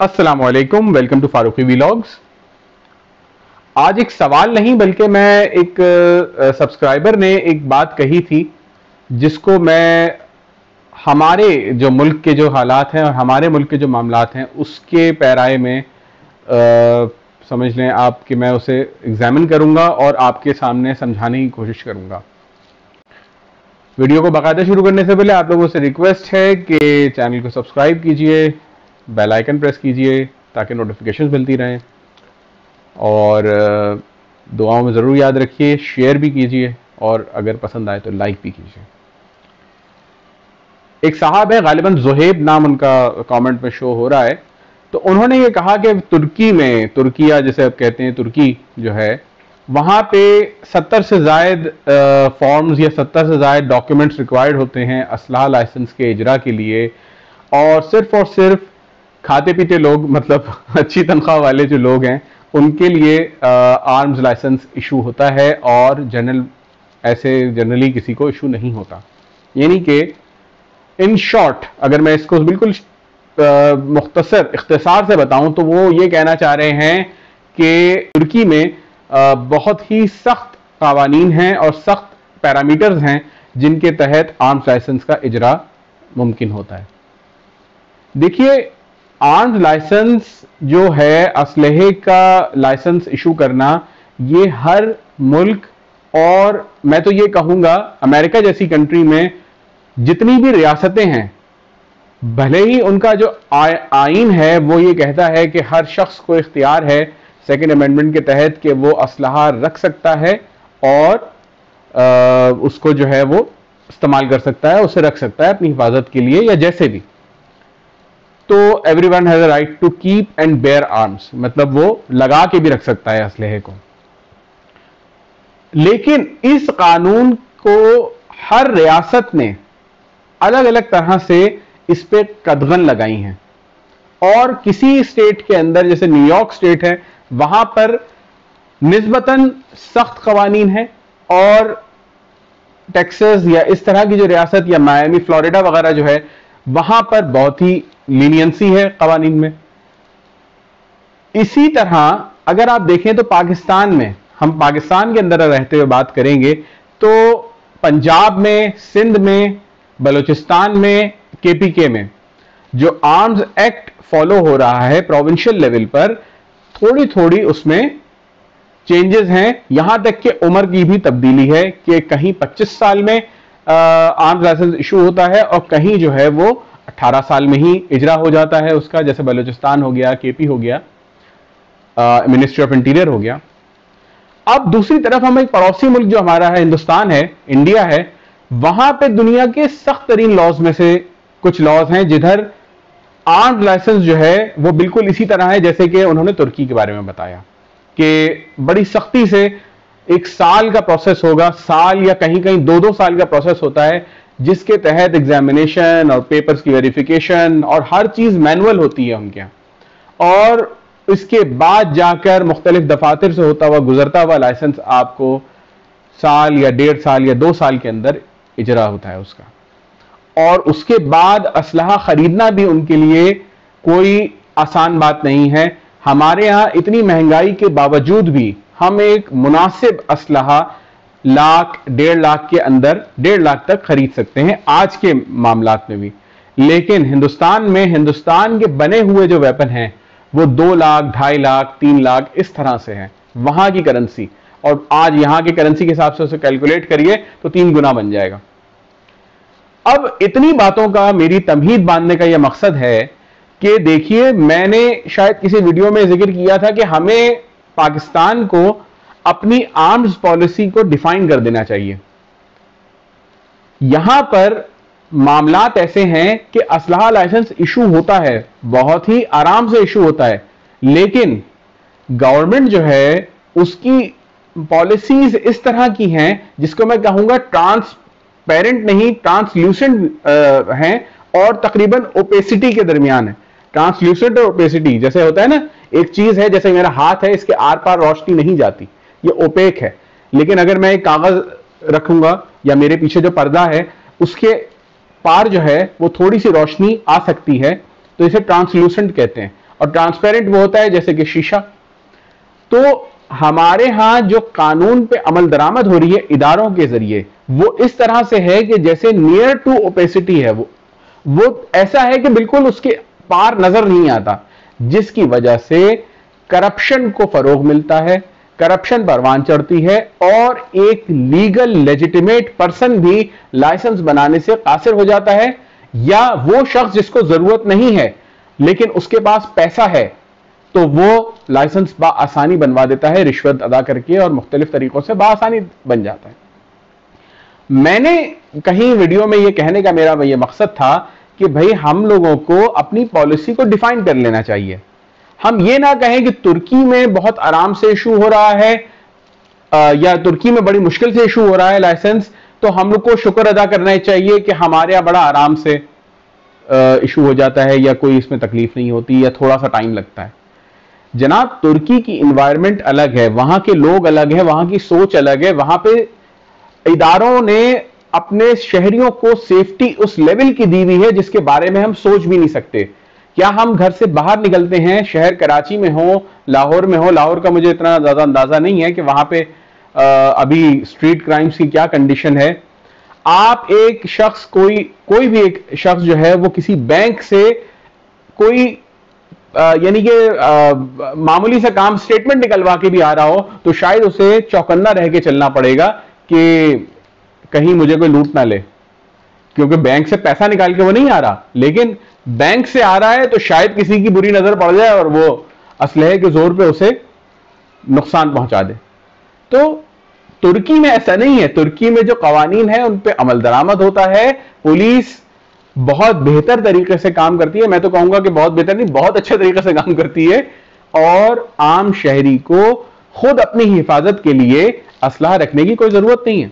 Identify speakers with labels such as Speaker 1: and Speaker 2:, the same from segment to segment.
Speaker 1: अस्सलामुअलैकुम, welcome to Farooqui vlogs. आज एक सवाल नहीं बल्कि मैं एक सब्सक्राइबर ने एक बात कही थी जिसको मैं हमारे जो मुल्क के जो हालात हैं और हमारे मुल्क के जो मामलात हैं उसके पैराए में समझ लें आप कि मैं उसे एग्जामिन करूंगा और आपके सामने समझाने की कोशिश करूंगा। वीडियो को बाकायदा शुरू करने से पहले आप लोगों से रिक्वेस्ट है कि चैनल को सब्सक्राइब कीजिए, बेल आइकन प्रेस कीजिए ताकि नोटिफिकेशंस मिलती रहें, और दुआओं में ज़रूर याद रखिए, शेयर भी कीजिए और अगर पसंद आए तो लाइक भी कीजिए। एक साहब है, गालिबन ज़ुहैब नाम उनका कमेंट में शो हो रहा है, तो उन्होंने ये कहा कि तुर्की में, तुर्किया जैसे अब कहते हैं, तुर्की जो है वहाँ पे 70 से ज़ायद फॉर्म्स या 70 से ज़ायद डॉक्यूमेंट्स रिक्वायर्ड होते हैं असलहा लाइसेंस के इजरा के लिए, और सिर्फ खाते पीते लोग, मतलब अच्छी तनख्वाह वाले जो लोग हैं उनके लिए आर्म्स लाइसेंस इशू होता है और जनरली किसी को इशू नहीं होता। यानी कि इन शॉर्ट अगर मैं इसको बिल्कुल मुख्तसर इख्तिसार से बताऊं तो वो ये कहना चाह रहे हैं कि तुर्की में बहुत ही सख्त कावानीन हैं और सख्त पैरामीटर्स हैं जिनके तहत आर्म्स लाइसेंस का इजरा मुमकिन होता है। देखिए, आर्म्स लाइसेंस जो है, असलहे का लाइसेंस इशू करना, ये हर मुल्क और मैं तो ये कहूंगा अमेरिका जैसी कंट्री में जितनी भी रियासतें हैं, भले ही उनका जो आइन है वो ये कहता है कि हर शख्स को इख्तियार है सेकेंड अमेंडमेंट के तहत कि वो असलहा रख सकता है और उसको जो है वो इस्तेमाल कर सकता है, उसे रख सकता है अपनी हिफाजत के लिए या जैसे भी। तो everyone has a right to keep and bear arms, मतलब वो लगा के भी रख सकता है असलहे को। लेकिन इस कानून को हर रियासत ने अलग अलग तरह से इस पे कदगन लगाई हैं, और किसी स्टेट के अंदर, जैसे न्यूयॉर्क स्टेट है, वहां पर निस्बतन सख्त कवानीन है, और टेक्सास या इस तरह की जो रियासत या मायामी, फ्लोरिडा वगैरह जो है, वहां पर बहुत ही लीनियंसी है कवानीन में। इसी तरह अगर आप देखें तो पाकिस्तान में, हम पाकिस्तान के अंदर रहते हुए बात करेंगे तो पंजाब में, सिंध में, बलूचिस्तान में, केपीके में जो आर्म्स एक्ट फॉलो हो रहा है प्रोविंशियल लेवल पर, थोड़ी थोड़ी उसमें चेंजेस हैं। यहां तक कि उम्र की भी तब्दीली है कि कहीं 25 साल में आर्म्स लाइसेंस इशू होता है और कहीं जो है वो 18 साल में ही इजरा हो जाता है उसका, जैसे बलूचिस्तान हो गया, केपी हो गया, मिनिस्ट्री ऑफ इंटीरियर हो गया। अब दूसरी तरफ हम एक पड़ोसी मुल्क जो हमारा है, हिंदुस्तान है, इंडिया है, वहां पे दुनिया के सख्त तरीन लॉज में से कुछ लॉज हैं जिधर आर्म्स लाइसेंस जो है वो बिल्कुल इसी तरह है जैसे कि उन्होंने तुर्की के बारे में बताया कि बड़ी सख्ती से 1 साल का प्रोसेस होगा, साल या कहीं कहीं 2-2 साल का प्रोसेस होता है, जिसके तहत एग्जामिनेशन और पेपर्स की वेरिफिकेशन और हर चीज मैनुअल होती है उनके यहाँ, और इसके बाद जाकर मुख्तलिफ दफातर से होता हुआ गुजरता हुआ लाइसेंस आपको साल या 1.5 साल या 2 साल के अंदर इजरा होता है उसका। और उसके बाद असलहा खरीदना भी उनके लिए कोई आसान बात नहीं है। हमारे यहां इतनी महंगाई के बावजूद भी हम एक मुनासिब असलहा लाख, 1.5 लाख के अंदर, 1.5 लाख तक खरीद सकते हैं आज के मामलात में भी। लेकिन हिंदुस्तान में, हिंदुस्तान के बने हुए जो वेपन हैं वो 2 लाख, 2.5 लाख, 3 लाख इस तरह से हैं वहां की करेंसी, और आज यहां की करेंसी के हिसाब से उसे कैलकुलेट करिए तो 3 गुना बन जाएगा। अब इतनी बातों का मेरी तमहीद बांधने का यह मकसद है कि देखिए, मैंने शायद किसी वीडियो में जिक्र किया था कि हमें पाकिस्तान को अपनी आर्म्स पॉलिसी को डिफाइन कर देना चाहिए। यहां पर मामलात ऐसे हैं कि असलहा लाइसेंस इशू होता है, बहुत ही आराम से इशू होता है, लेकिन गवर्नमेंट जो है उसकी पॉलिसीज इस तरह की हैं जिसको मैं कहूंगा ट्रांसपेरेंट नहीं, ट्रांसल्यूसेंट हैं, और तकरीबन ओपेसिटी के दरमियान है। ट्रांसल्यूसेंट और ओपेसिटी जैसे होता है ना, एक चीज है जैसे मेरा हाथ है, इसके आर पार रोशनी नहीं जाती, ये ओपेक है। लेकिन अगर मैं एक कागज रखूंगा या मेरे पीछे जो पर्दा है उसके पार जो है वो थोड़ी सी रोशनी आ सकती है, तो इसे ट्रांसल्यूसेंट कहते हैं। और ट्रांसपेरेंट वो होता है जैसे कि शीशा। तो हमारे यहां जो कानून पे अमल दरामद हो रही है इदारों के जरिए, वो इस तरह से है कि जैसे नियर टू ओपेसिटी है, वो ऐसा है कि बिल्कुल उसके पार नजर नहीं आता, जिसकी वजह से करप्शन को फरोग मिलता है, करप्शन परवान चढ़ती है, और एक लीगल लेजिटिमेट पर्सन भी लाइसेंस बनाने से कासिर हो जाता है, या वो शख्स जिसको जरूरत नहीं है लेकिन उसके पास पैसा है तो वो लाइसेंस आसानी बनवा देता है रिश्वत अदा करके, और मुख्तलिफ तरीकों से आसानी बन जाता है। मैंने कहीं वीडियो में ये कहने का मेरा ये मकसद था कि भाई हम लोगों को अपनी पॉलिसी को डिफाइन कर लेना चाहिए। हम ये ना कहें कि तुर्की में बहुत आराम से इशू हो रहा है या तुर्की में बड़ी मुश्किल से इशू हो रहा है लाइसेंस, तो हम लोग को शुक्र अदा करना चाहिए कि हमारे यहां बड़ा आराम से इशू हो जाता है, या कोई इसमें तकलीफ नहीं होती, या थोड़ा सा टाइम लगता है। जनाब, तुर्की की इन्वायरमेंट अलग है, वहां के लोग अलग है, वहां की सोच अलग है। वहां पे इदारों ने अपने शहरियों को सेफ्टी उस लेवल की दी हुई है जिसके बारे में हम सोच भी नहीं सकते। क्या हम घर से बाहर निकलते हैं, शहर कराची में हो, लाहौर में हो, लाहौर का मुझे इतना ज्यादा अंदाजा नहीं है कि वहां पे अभी स्ट्रीट क्राइम्स की क्या कंडीशन है। आप एक शख्स कोई भी एक शख्स जो है वो किसी बैंक से कोई यानी कि मामूली सा काम स्टेटमेंट निकलवा के भी आ रहा हो तो शायद उसे चौकन्ना रह के चलना पड़ेगा कि कहीं मुझे कोई लूट ना ले, क्योंकि बैंक से पैसा निकाल के वो नहीं आ रहा, लेकिन बैंक से आ रहा है तो शायद किसी की बुरी नजर पड़ जाए और वो असलहे के जोर पे उसे नुकसान पहुंचा दे। तो तुर्की में ऐसा नहीं है। तुर्की में जो कवानीन है उन पे अमल दरामद होता है, पुलिस बहुत बेहतर तरीके से काम करती है। मैं तो कहूंगा कि बहुत बेहतर नहीं, बहुत अच्छे तरीके से काम करती है, और आम शहरी को खुद अपनी हिफाजत के लिए असलाह रखने की कोई जरूरत नहीं है।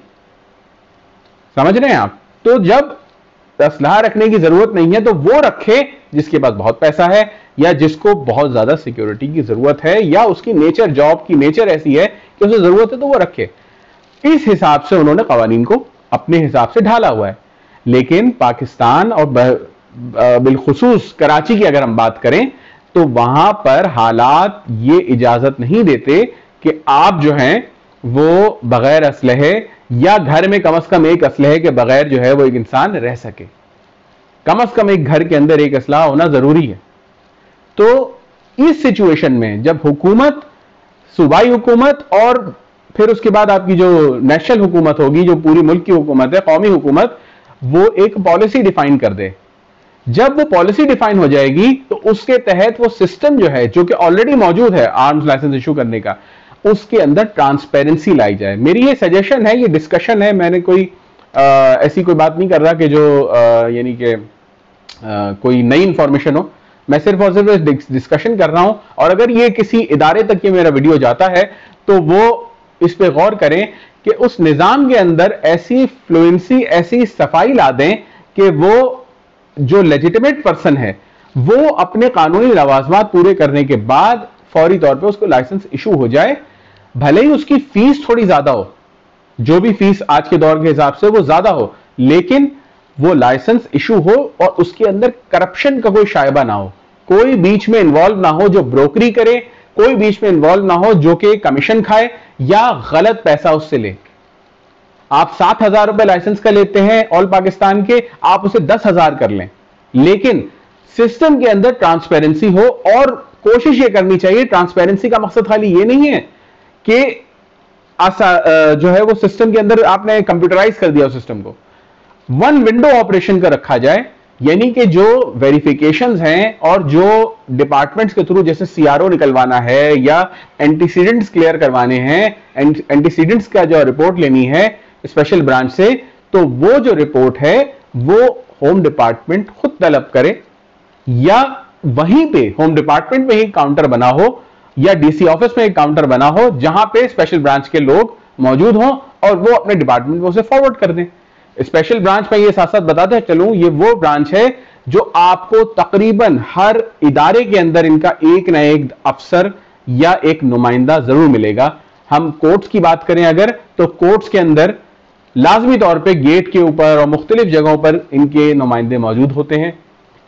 Speaker 1: समझ रहे हैं आप? तो जब असलाह रखने की जरूरत नहीं है तो वो रखे जिसके पास बहुत पैसा है, या जिसको बहुत ज्यादा सिक्योरिटी की जरूरत है, या उसकी नेचर, जॉब की नेचर ऐसी है कि उसे जरूरत है तो वो रखे। इस हिसाब से उन्होंने कवानीन को अपने हिसाब से ढाला हुआ है। लेकिन पाकिस्तान और बिलखुसूस कराची की अगर हम बात करें तो वहां पर हालात ये इजाजत नहीं देते कि आप जो हैं वो बगैर असलहे, या घर में कम से कम एक असलहे के बगैर जो है वो एक इंसान रह सके। कम से कम एक घर के अंदर एक असलहा होना जरूरी है। तो इस सिचुएशन में जब हुकूमत, सूबाई हुकूमत और फिर उसके बाद आपकी जो नेशनल हुकूमत होगी, जो पूरी मुल्क की हुकूमत है, कौमी हुकूमत, वो एक पॉलिसी डिफाइन कर दे। जब वो पॉलिसी डिफाइन हो जाएगी तो उसके तहत वो सिस्टम जो है, जो कि ऑलरेडी मौजूद है आर्म्स लाइसेंस इशू करने का, उसके अंदर ट्रांसपेरेंसी लाई जाए। मेरी ये सजेशन है, ये डिस्कशन है, मैंने कोई ऐसी कोई बात नहीं कर रहा कि जो यानी कि कोई नई इंफॉर्मेशन हो। मैं सिर्फ और सिर्फ डिस्कशन कर रहा हूं, और अगर ये किसी इदारे तक ये मेरा वीडियो जाता है तो वो इस पे गौर करें कि उस निजाम के अंदर ऐसी फ्लुएंसी, ऐसी सफाई ला दें कि वो जो लेजिटिमेट पर्सन है वो अपने कानूनी लवाजमात पूरे करने के बाद फौरी तौर पे उसको लाइसेंस इशू हो जाए। भले ही उसकी फीस थोड़ी ज्यादा हो, जो भी फीस आज के दौर के हिसाब से वो ज्यादा हो, लेकिन वो लाइसेंस इशू हो और उसके अंदर करप्शन का कोई शायबा ना हो, कोई बीच में इन्वॉल्व ना हो जो ब्रोकरी करे, कोई बीच में इन्वॉल्व ना हो जो कि कमीशन खाए या गलत पैसा उससे ले। आप 7,000 रुपए लाइसेंस का लेते हैं ऑल पाकिस्तान के, आप उसे 10,000 कर लें, लेकिन सिस्टम के अंदर ट्रांसपेरेंसी हो। और कोशिश ये करनी चाहिए, ट्रांसपेरेंसी का मकसद खाली ये नहीं है कि जो है वो सिस्टम के अंदर आपने कंप्यूटराइज कर दिया उस सिस्टम को, वन विंडो ऑपरेशन का रखा जाए, यानी कि जो वेरिफिकेशंस हैं और जो डिपार्टमेंट्स के थ्रू जैसे सीआरओ निकलवाना है या एंटीसीडेंट्स क्लियर करवाने हैं, एंटीसीडेंट्स का जो रिपोर्ट लेनी है स्पेशल ब्रांच से, तो वो जो रिपोर्ट है वो होम डिपार्टमेंट खुद तलब करे, या वहीं पे होम डिपार्टमेंट में ही काउंटर बना हो, या डीसी ऑफिस में एक काउंटर बना हो जहां पे स्पेशल ब्रांच के लोग मौजूद हों और वो अपने डिपार्टमेंट में उसे फॉरवर्ड कर दें। स्पेशल ब्रांच में ये साथ साथ बताते चलूं, ये वो ब्रांच है जो आपको तकरीबन हर इदारे के अंदर इनका एक ना एक अफसर या एक नुमाइंदा जरूर मिलेगा। हम कोर्ट्स की बात करें अगर, तो कोर्ट्स के अंदर लाजमी तौर पे गेट के ऊपर और मुख्तलिफ जगहों पर इनके नुमाइंदे मौजूद होते हैं।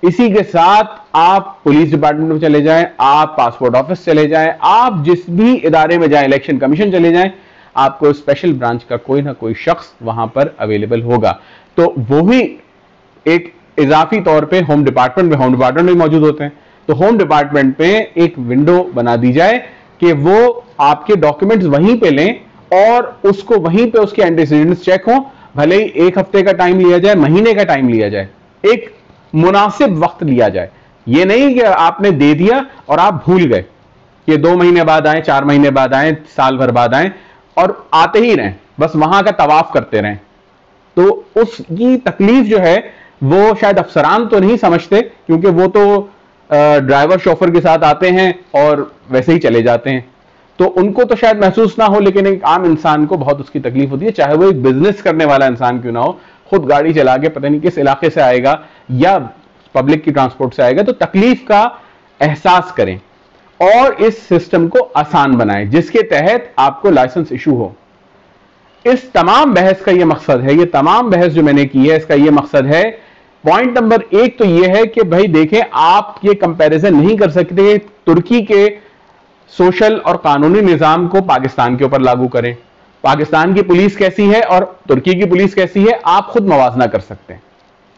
Speaker 1: इसी के साथ आप पुलिस डिपार्टमेंट में चले जाएं, आप पासपोर्ट ऑफिस चले जाएं, आप जिस भी इदारे में जाएं, इलेक्शन कमीशन चले जाएं, आपको स्पेशल ब्रांच का कोई ना कोई शख्स वहां पर अवेलेबल होगा। तो वो ही एक इजाफी तौर पे होम डिपार्टमेंट में मौजूद होते हैं। तो होम डिपार्टमेंट पे एक विंडो बना दी जाए कि वो आपके डॉक्यूमेंट्स वहीं पे लें और उसको वहीं पे उसके एंटीसीडेंट्स चेक हो, भले ही 1 हफ्ते का टाइम लिया जाए, महीने का टाइम लिया जाए, एक मुनासिब वक्त लिया जाए। ये नहीं कि आपने दे दिया और आप भूल गए कि 2 महीने बाद आए, 4 महीने बाद आए, साल भर बाद आए और आते ही रहें, बस वहां का तवाफ करते रहें। तो उसकी तकलीफ जो है वो शायद अफसरान तो नहीं समझते, क्योंकि वो तो ड्राइवर शोफर के साथ आते हैं और वैसे ही चले जाते हैं, तो उनको तो शायद महसूस ना हो, लेकिन एक आम इंसान को बहुत उसकी तकलीफ होती है, चाहे वो एक बिजनेस करने वाला इंसान क्यों ना हो, खुद गाड़ी चला के पता नहीं किस इलाके से आएगा या पब्लिक की ट्रांसपोर्ट से आएगा, तो तकलीफ का एहसास करें और इस सिस्टम को आसान बनाएं जिसके तहत आपको लाइसेंस इशू हो। इस तमाम बहस का यह मकसद है, ये तमाम बहस जो मैंने की है इसका यह मकसद है। पॉइंट नंबर 1 तो यह है कि भाई देखें, आप ये कंपैरिजन नहीं कर सकते तुर्की के सोशल और कानूनी निजाम को पाकिस्तान के ऊपर लागू करें। पाकिस्तान की पुलिस कैसी है और तुर्की की पुलिस कैसी है, आप खुद मवाजना कर सकते हैं।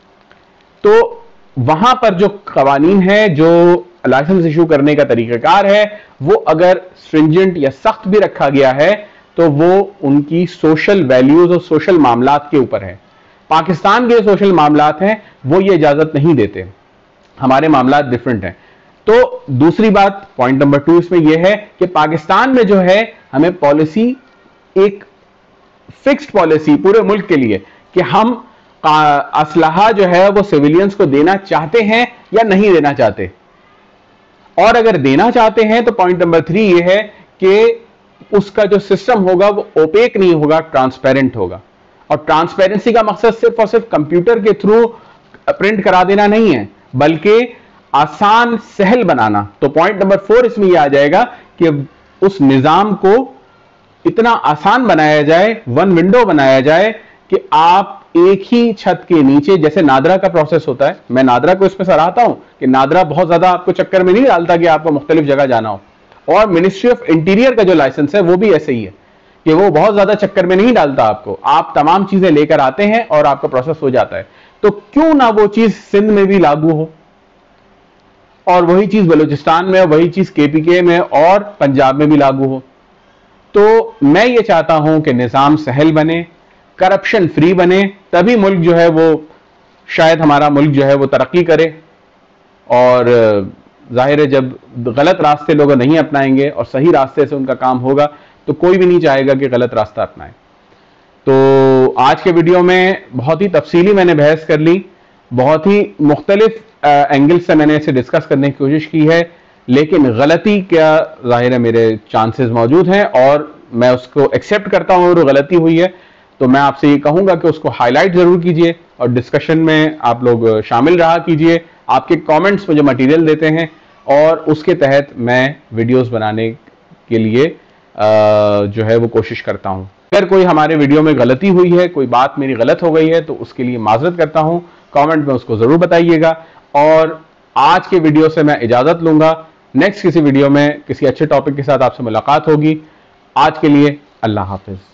Speaker 1: तो वहां पर जो कवानीन है, जो लाइसेंस इशू करने का तरीकाकार है, वो अगर स्ट्रिंजेंट या सख्त भी रखा गया है तो वो उनकी सोशल वैल्यूज और सोशल मामलात के ऊपर है। पाकिस्तान के सोशल मामलात हैं वो ये इजाजत नहीं देते, हमारे मामलात डिफरेंट हैं। तो दूसरी बात, पॉइंट नंबर 2 इसमें यह है कि पाकिस्तान में जो है हमें पॉलिसी, एक फिक्स्ड पॉलिसी पूरे मुल्क के लिए कि हम असलहा जो है वो सिविलियंस को देना चाहते हैं या नहीं देना चाहते, और अगर देना चाहते हैं तो पॉइंट नंबर 3 ये है कि उसका जो सिस्टम होगा वो ओपेक नहीं होगा, ट्रांसपेरेंट होगा। और ट्रांसपेरेंसी का मकसद सिर्फ और सिर्फ कंप्यूटर के थ्रू प्रिंट करा देना नहीं है, बल्कि आसान सहल बनाना। तो पॉइंट नंबर 4 इसमें यह आ जाएगा कि उस निजाम को इतना आसान बनाया जाए, वन विंडो बनाया जाए कि आप एक ही छत के नीचे, जैसे नादरा का प्रोसेस होता है, मैं नादरा को इसमें सराहता हूं कि नादरा बहुत ज्यादा आपको चक्कर में नहीं डालता कि आपको मुख्तलिफ जगह जाना हो, और मिनिस्ट्री ऑफ इंटीरियर का जो लाइसेंस है वो भी ऐसे ही है कि वो बहुत ज्यादा चक्कर में नहीं डालता आपको, आप तमाम चीजें लेकर आते हैं और आपका प्रोसेस हो जाता है। तो क्यों ना वो चीज सिंध में भी लागू हो, और वही चीज बलूचिस्तान में, वही चीज केपीके में और पंजाब में भी लागू हो। तो मैं ये चाहता हूं कि निजाम सहल बने, करप्शन फ्री बने, तभी मुल्क जो है वो, शायद हमारा मुल्क जो है वो तरक्की करे। और जाहिर है जब गलत रास्ते लोग नहीं अपनाएंगे और सही रास्ते से उनका काम होगा तो कोई भी नहीं चाहेगा कि गलत रास्ता अपनाए। तो आज के वीडियो में बहुत ही तफसीली मैंने बहस कर ली, बहुत ही मुख्तलिफ एंगल से मैंने इसे डिस्कस करने की कोशिश की है, लेकिन गलती क्या जाहिर है मेरे चांसेस मौजूद हैं और मैं उसको एक्सेप्ट करता हूं और गलती हुई है तो मैं आपसे ये कहूंगा कि उसको हाईलाइट जरूर कीजिए और डिस्कशन में आप लोग शामिल रहा कीजिए। आपके कमेंट्स मुझे मटेरियल देते हैं और उसके तहत मैं वीडियोस बनाने के लिए जो है वो कोशिश करता हूं। अगर कोई हमारे वीडियो में गलती हुई है, कोई बात मेरी गलत हो गई है, तो उसके लिए माजरत करता हूं, कमेंट में उसको जरूर बताइएगा। और आज के वीडियो से मैं इजाजत लूंगा, नेक्स्ट किसी वीडियो में किसी अच्छे टॉपिक के साथ आपसे मुलाकात होगी। आज के लिए अल्लाह हाफिज।